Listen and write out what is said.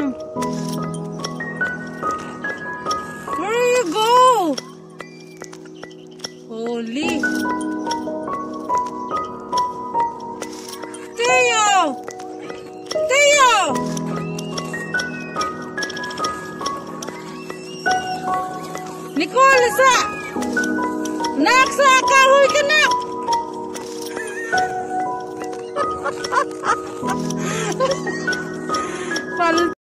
Where you go? Holy. Theo! Theo! Nicole, isa! Nak, sa kahoy ka, nak! Pal